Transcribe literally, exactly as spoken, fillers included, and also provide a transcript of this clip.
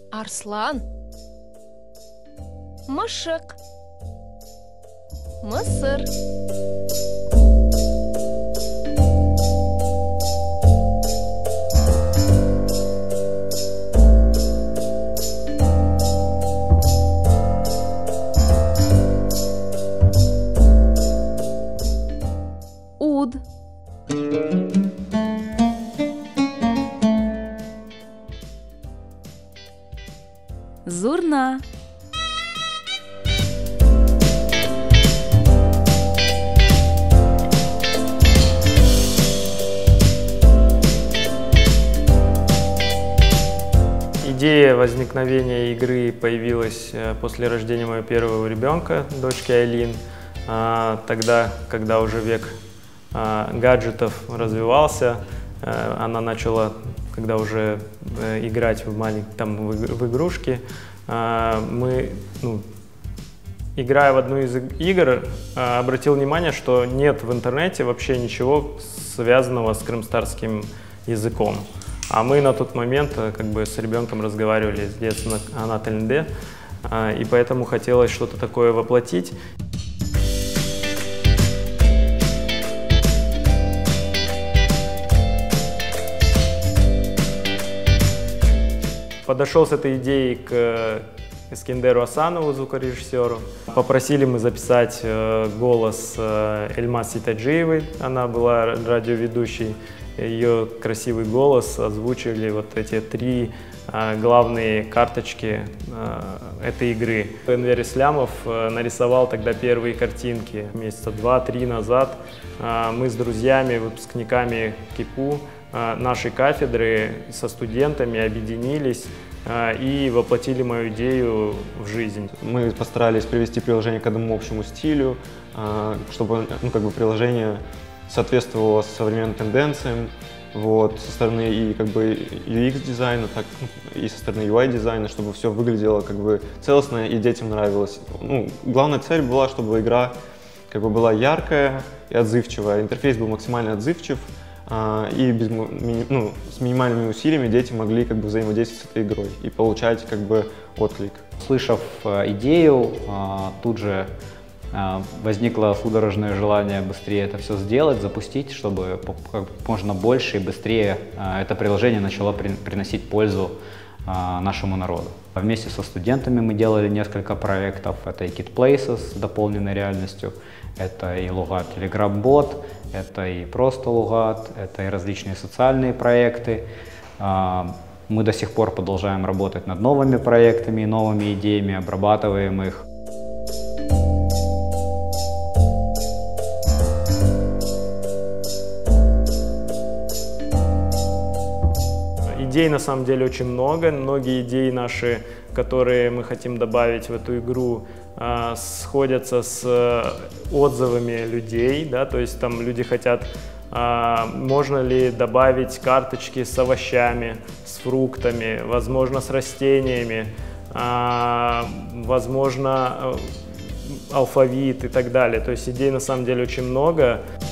Арслан. Мышек. Мısır. Уд. Зурна. Идея возникновения игры появилась после рождения моего первого ребенка, дочки Айлин. Тогда, когда уже век гаджетов развивался, она начала, когда уже играть в маленькие, там, в игрушки. Мы, ну, играя в одну из игр, обратил внимание, что нет в интернете вообще ничего связанного с крымстарским языком. А мы на тот момент как бы с ребенком разговаривали с детства на Анатолинде, и поэтому хотелось что-то такое воплотить. Подошел с этой идеей к Искендеру Асанову, звукорежиссеру. Попросили мы записать голос Эльмаз Ситаджиевой, она была радиоведущей. Ее красивый голос озвучили вот эти три а, главные карточки а, этой игры. Энвер Ислямов а, нарисовал тогда первые картинки. Месяца два-три назад а, мы с друзьями, выпускниками КИПУ а, нашей кафедры со студентами объединились а, и воплотили мою идею в жизнь. Мы постарались привести приложение к одному общему стилю, а, чтобы, ну, как бы приложение соответствовало современным тенденциям, вот, со стороны и как бы ю экс дизайна, так и со стороны ю ай дизайна, чтобы все выглядело как бы целостно и детям нравилось. Ну, главная цель была, чтобы игра как бы была яркая и отзывчивая, интерфейс был максимально отзывчив, а, и без, ну, с минимальными усилиями дети могли как бы взаимодействовать с этой игрой и получать как бы отклик. Услышав идею, тут же возникло судорожное желание быстрее это все сделать, запустить, чтобы как можно больше и быстрее это приложение начало приносить пользу нашему народу. Вместе со студентами мы делали несколько проектов. Это и Kid Places с дополненной реальностью, это и Лугат Telegram-бот, это и просто Лугат, это и различные социальные проекты. Мы до сих пор продолжаем работать над новыми проектами, новыми идеями, обрабатываем их. Идей на самом деле очень много. Многие идеи наши, которые мы хотим добавить в эту игру, сходятся с отзывами людей, да, то есть там люди хотят, можно ли добавить карточки с овощами, с фруктами, возможно, с растениями, возможно, алфавит и так далее. То есть идей на самом деле очень много.